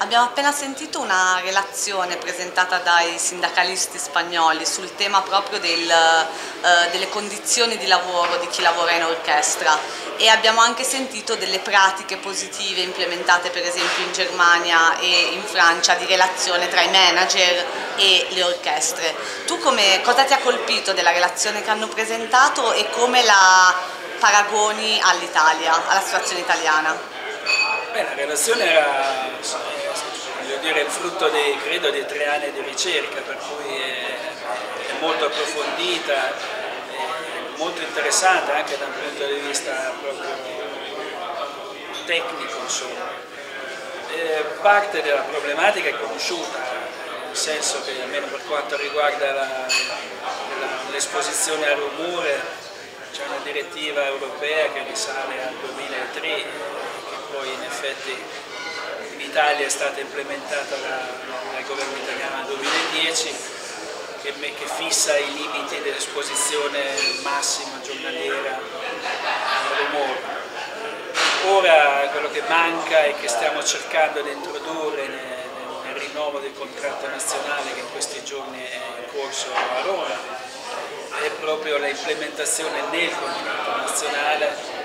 Abbiamo appena sentito una relazione presentata dai sindacalisti spagnoli sul tema proprio delle condizioni di lavoro di chi lavora in orchestra e abbiamo anche sentito delle pratiche positive implementate per esempio in Germania e in Francia di relazione tra i manager e le orchestre. Tu cosa ti ha colpito della relazione che hanno presentato e come la paragoni all'Italia, alla situazione italiana? La relazione era, voglio dire, il frutto credo di 3 anni di ricerca, per cui è molto approfondita, è molto interessante anche da un punto di vista proprio tecnico, insomma. Parte della problematica è conosciuta, nel senso che almeno per quanto riguarda l'esposizione al rumore c'è una direttiva europea che risale al 2003, poi in effetti in Italia è stata implementata dal governo italiano nel 2010, che fissa i limiti dell'esposizione massima giornaliera al rumore. Ora quello che manca e che stiamo cercando di introdurre nel rinnovo del contratto nazionale che in questi giorni è in corso a Roma è proprio l'implementazione nel contratto nazionale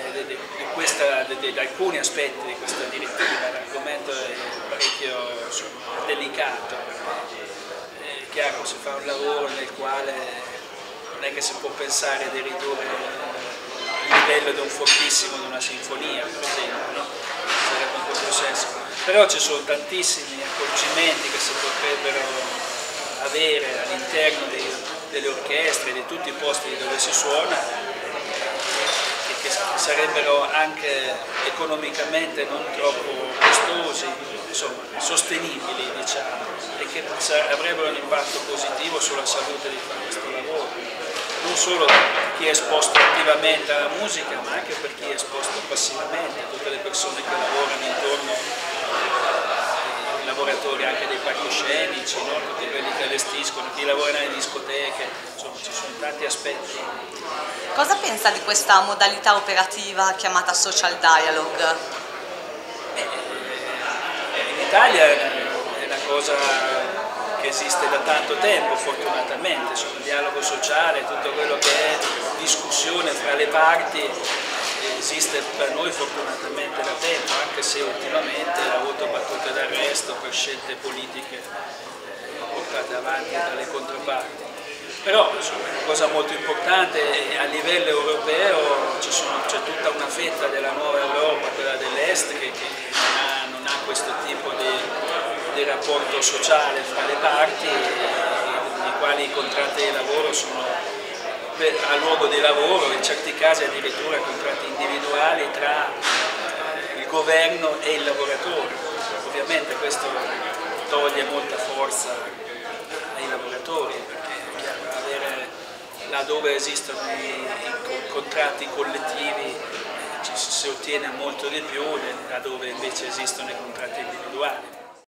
di alcuni aspetti di questa direttiva. L'argomento è parecchio delicato, perché è chiaro che si fa un lavoro nel quale non è che si può pensare di ridurre il livello di un fortissimo di una sinfonia, per esempio, no? Sarebbe un controsenso. Però ci sono tantissimi accorgimenti che si potrebbero avere all'interno delle orchestre, di tutti i posti dove si suona, che sarebbero anche economicamente non troppo costosi, insomma sostenibili, diciamo, e che avrebbero un impatto positivo sulla salute di questo lavoro, non solo per chi è esposto attivamente alla musica, ma anche per chi è esposto passivamente, tutte le persone che lavorano intorno ai lavoratori anche dei palcoscenici, no? Tutti quelli che allestiscono, chi lavora nelle discoteche, insomma ci sono tanti aspetti. Cosa pensa di questa modalità operativa chiamata social dialogue? In Italia è una cosa che esiste da tanto tempo, fortunatamente, il dialogo sociale, tutto quello che è discussione fra le parti esiste per noi fortunatamente da tempo, anche se ultimamente ha avuto battute d'arresto per scelte politiche portate avanti dalle controparti. Però una cosa molto importante a livello europeo c'è tutta una fetta della nuova Europa, quella dell'Est, che non ha questo tipo di rapporto sociale fra le parti, nei quali i contratti di lavoro sono a luogo di lavoro, in certi casi addirittura contratti individuali tra il governo e il lavoratore. Ovviamente questo toglie molta forza ai lavoratori, perché laddove esistono i contratti collettivi si ottiene molto di più, laddove invece esistono i contratti individuali.